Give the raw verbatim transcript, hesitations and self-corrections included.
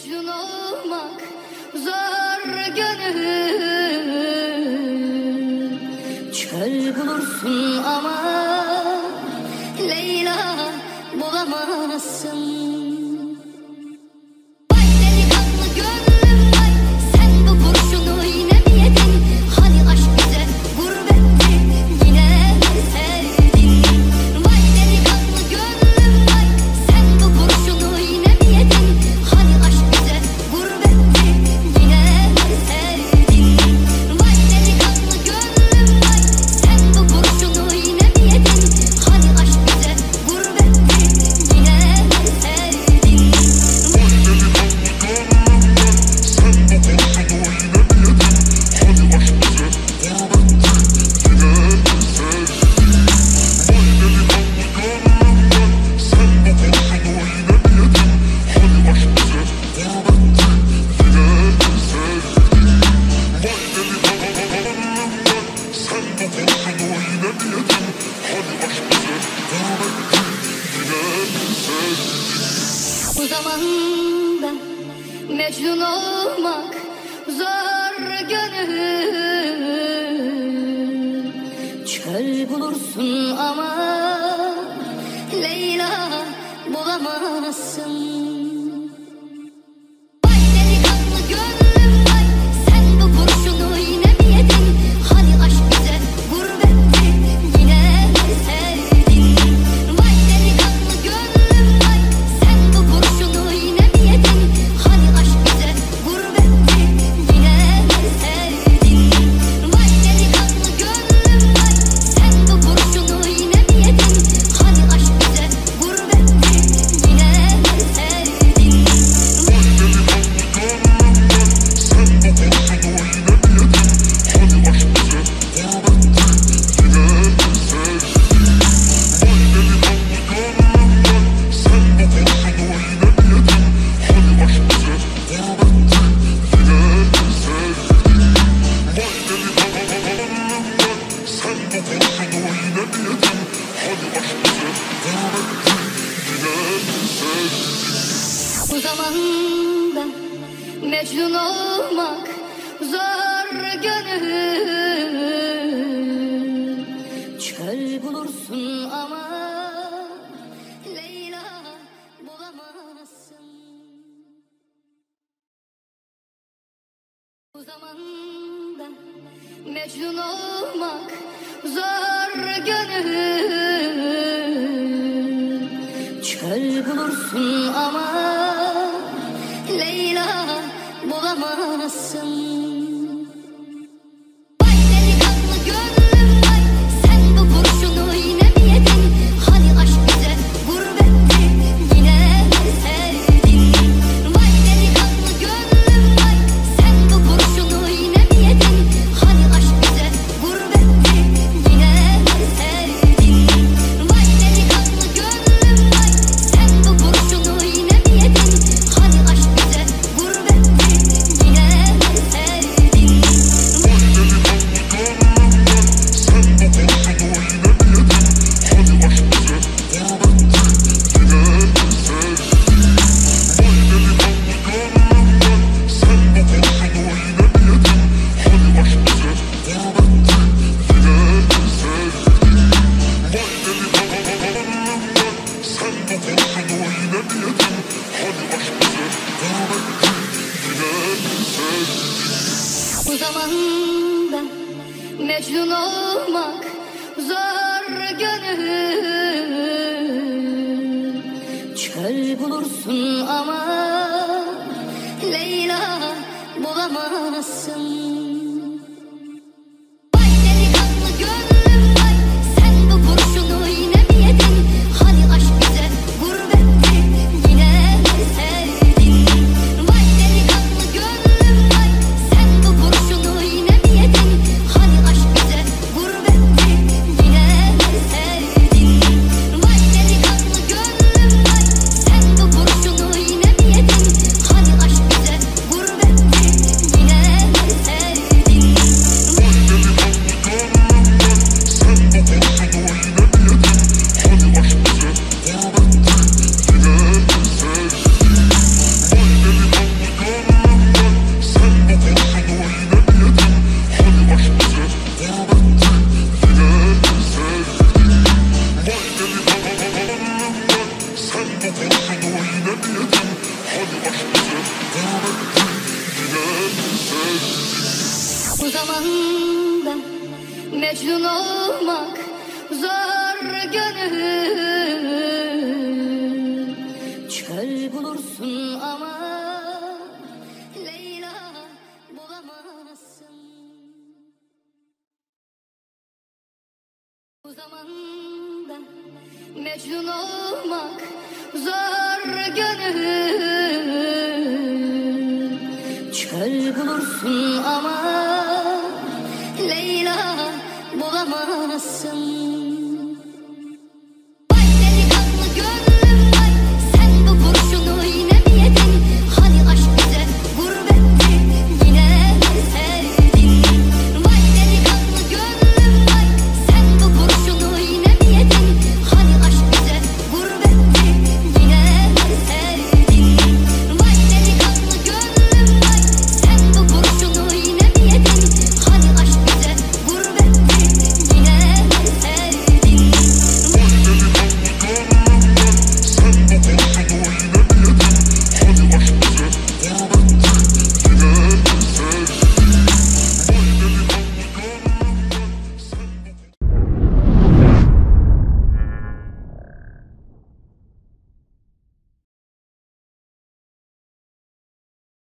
Mecnun olmak zor gönül. Çöl bulursun ama Leyla bulamazsın. Bu zamanda mecnun olmak zor gönül. Çöl bulursun ama Leyla bulamazsın. Bu zamanda mecnun olmak zor gönül. Çöl bulursun ama Leyla bulamazsın. Bu zamanda mecnun olmak zor gönül. Çöl bulursun ama Leyla bulamazsın. Bu zamanda mecnun olmak zor gönül. Çöl bulursun ama Leyla bulamazsın. Hey Mecnun olmak zor gönül. Çöl bulursun ama Leyla bulamazsın. Bu zamanda Mecnun olmak zor gönül. Çöl bulursun ama Leyla bulamazsın.